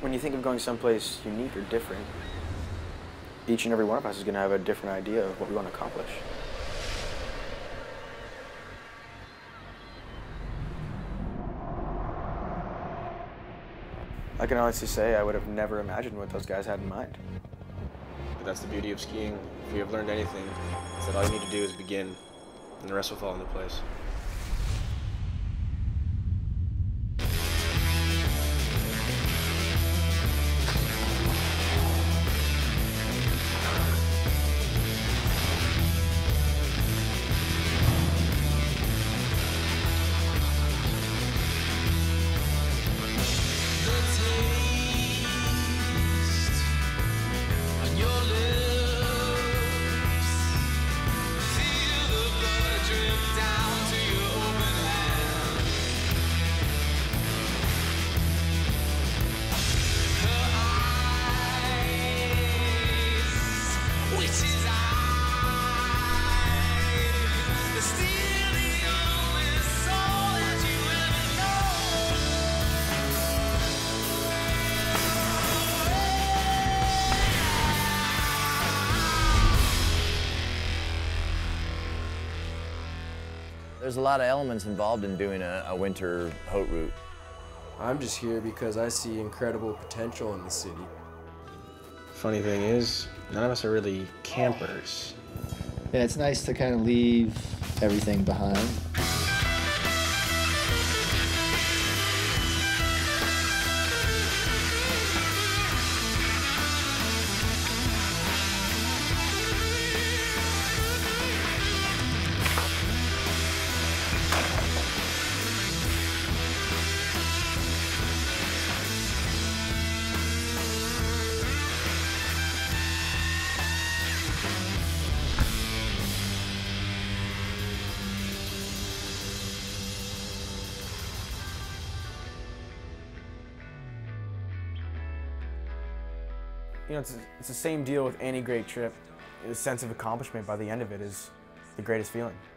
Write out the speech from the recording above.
When you think of going someplace unique or different, each and every one of us is going to have a different idea of what we want to accomplish. I can honestly say I would have never imagined what those guys had in mind. But that's the beauty of skiing. If we have learned anything, it's that all you need to do is begin, and the rest will fall into place. There's a lot of elements involved in doing a winter haute route. I'm just here because I see incredible potential in the city. Funny thing is, none of us are really campers. Yeah, it's nice to kind of leave everything behind. You know, it's the same deal with any great trip. The sense of accomplishment by the end of it is the greatest feeling.